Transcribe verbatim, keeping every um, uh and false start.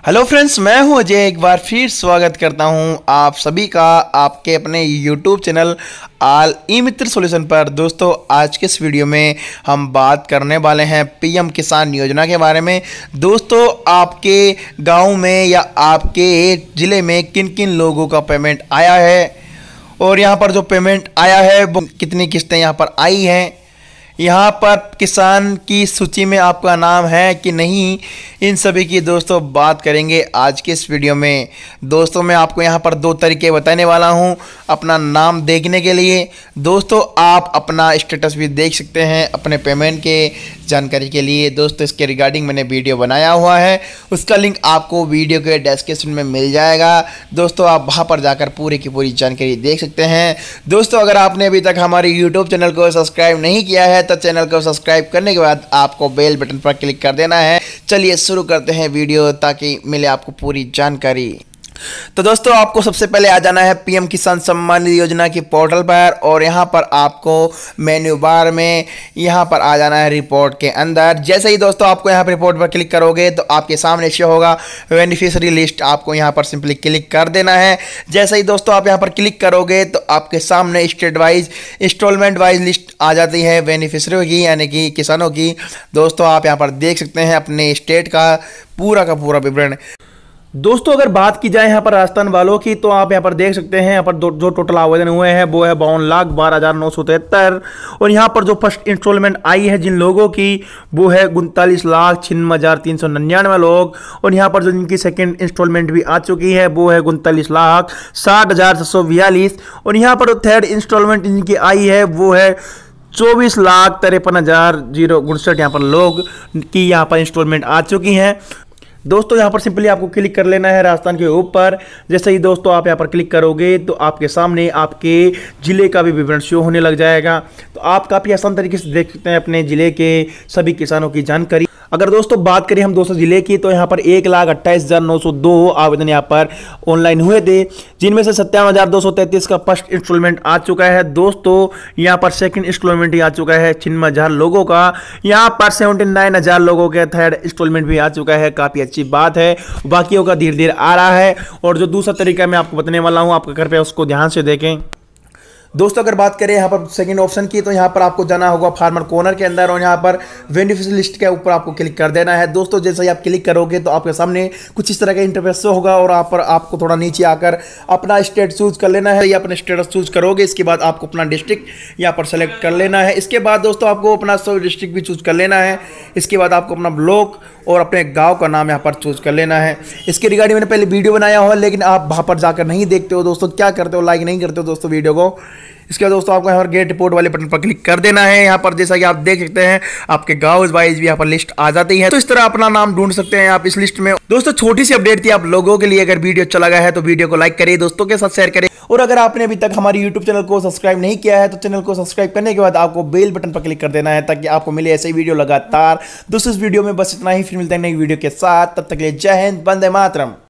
Hello friends, मैं हूं अजय। एक बार फिर स्वागत करता हूं आप सभी का आपके अपने YouTube channel all e Mitra solution पर। दोस्तों, आज के इस वीडियो में हम बात करने वाले हैं पीएम किसान योजना के बारे में। दोस्तों, आपके गांव में या आपके ज़िले में किन किन लोगों का पेमेंट आया है और यहां पर जो पेमेंट आया है वो कितनी किस्तें यहां पर आई हैं, यहाँ पर किसान की सूची में आपका नाम है कि नहीं, इन सभी की दोस्तों बात करेंगे आज के इस वीडियो में। दोस्तों, मैं आपको यहाँ पर दो तरीके बताने वाला हूँ अपना नाम देखने के लिए। दोस्तों, आप अपना स्टेटस भी देख सकते हैं अपने पेमेंट के जानकारी के लिए। दोस्तों, इसके रिगार्डिंग मैंने वीडियो बनाया हुआ है, उसका लिंक आपको वीडियो के डिस्क्रिप्शन में मिल जाएगा। दोस्तों, आप वहाँ पर जाकर पूरी की पूरी जानकारी देख सकते हैं। दोस्तों, अगर आपने अभी तक हमारे यूट्यूब चैनल को सब्सक्राइब नहीं किया है तो चैनल को सब्सक्राइब करने के बाद आपको बेल बटन पर क्लिक कर देना है। चलिए शुरू करते हैं वीडियो ताकि मिले आपको पूरी जानकारी। तो दोस्तों, आपको सबसे पहले आ जाना है पीएम किसान सम्मान निधि योजना की पोर्टल पर और यहाँ पर आपको मेन्यू बार में यहाँ पर आ जाना है रिपोर्ट के अंदर। जैसे ही दोस्तों आपको यहाँ पर रिपोर्ट पर क्लिक करोगे तो आपके सामने शो होगा बेनिफिशियरी लिस्ट। आपको यहाँ पर सिंपली क्लिक कर देना है। जैसे ही दोस्तों आप यहाँ पर क्लिक करोगे तो आपके सामने state wise instalment wise list आ जाती है बेनिफिशियरी की, यानी कि किसानों की। दोस्तों, आप यहाँ पर देख सकते हैं अपने स्टेट का पूरा का पूरा विवरण। दोस्तों, अगर बात की जाए यहाँ पर राजस्थान वालों की तो आप यहाँ पर देख सकते हैं यहाँ पर जो टोटल आवेदन हुए हैं वो है बावन लाख बारह हज़ार नौ सौ तिहत्तर। और यहाँ पर जो फर्स्ट इंस्टॉलमेंट आई है जिन लोगों की वो है उनतालीस लाख छिन्नवे हज़ार तीन सौ निन्यानवे लोग। और यहाँ पर जो जिनकी सेकेंड इंस्टॉलमेंट भी आ चुकी है वो है उनतालीस लाख साठ हज़ार छः सौ बयालीस। और यहाँ पर जो थर्ड इंस्टॉलमेंट जिनकी आई है वो है चौबीस लाख तिरपन हज़ार जीरो उनसठ यहाँ पर लोग की यहाँ पर इंस्टॉलमेंट आ चुकी हैं। दोस्तों, यहाँ पर सिंपली आपको क्लिक कर लेना है राजस्थान के ऊपर। जैसे ही दोस्तों आप यहाँ पर क्लिक करोगे तो आपके सामने आपके ज़िले का भी विवरण शो होने लग जाएगा। तो आप काफ़ी आसान तरीके से देख सकते हैं अपने ज़िले के सभी किसानों की जानकारी। अगर दोस्तों बात करें हम दोस्तों ज़िले की तो यहाँ पर एक लाख अट्ठाईस हज़ार नौ सौ दो आवेदन यहाँ पर ऑनलाइन हुए थे, जिनमें से सत्तावन हज़ार दो सौ तैंतीस का फर्स्ट इंस्टॉलमेंट आ चुका है। दोस्तों, यहाँ पर सेकंड इंस्टॉलमेंट ही आ चुका है छिन्नवे हज़ार लोगों का। यहाँ पर सेवेंटी नाइन हज़ार लोगों के थर्ड इंस्टॉलमेंट भी आ चुका है। काफ़ी अच्छी बात है, बाकियों का धीरे धीरे आ रहा है। और जो दूसरा तरीका मैं आपको बताने वाला हूँ, आपके घर पे उसको ध्यान से देखें। दोस्तों, अगर बात करें यहाँ पर सेकंड ऑप्शन की तो यहाँ पर आपको जाना होगा फार्मर कॉर्नर के अंदर और यहाँ पर बेनिफिशियरी लिस्ट के ऊपर आपको क्लिक कर देना है। दोस्तों, जैसे ही आप क्लिक करोगे तो आपके सामने कुछ इस तरह का इंटरफेस होगा और आप पर आपको थोड़ा नीचे आकर अपना स्टेट चूज कर लेना है या अपना स्टेटस चूज करोगे। इसके बाद आपको अपना डिस्ट्रिक्ट यहाँ पर सेलेक्ट कर लेना है। इसके बाद दोस्तों आपको अपना सब डिस्ट्रिक्ट भी चूज कर लेना है। इसके बाद आपको अपना ब्लॉक और अपने गांव का नाम यहाँ पर चूज कर लेना है। इसके रिगार्डिंग मैंने पहले वीडियो बनाया हुआ, लेकिन आप वहाँ पर जाकर नहीं देखते हो दोस्तों। क्या करते हो, लाइक नहीं करते हो दोस्तों वीडियो को। इसके बाद दोस्तों आपको यहाँ पर गेट रिपोर्ट वाले बटन पर क्लिक कर देना है। यहाँ पर जैसा कि आप देख सकते हैं आपके गांव वाइज भी यहाँ पर लिस्ट आ जाती है। तो इस तरह अपना नाम ढूंढ सकते हैं आप इस लिस्ट में। दोस्तों, छोटी सी अपडेट थी आप लोगों के लिए। अगर वीडियो अच्छा लगा है तो वीडियो को लाइक करिए, दोस्तों के साथ शेयर करें। और अगर आपने अभी तक हमारे यूट्यूब चैनल को सब्सक्राइब नहीं किया है तो चैनल को सब्सक्राइब करने के बाद आपको बेल बटन पर क्लिक कर देना है ताकि आपको मिले ऐसे ही वीडियो लगातार। दोस्तों, इस वीडियो में बस इतना ही, फिर मिलते हैं नई वीडियो के साथ। तब तक के लिए जय हिंद, वंदे मातरम।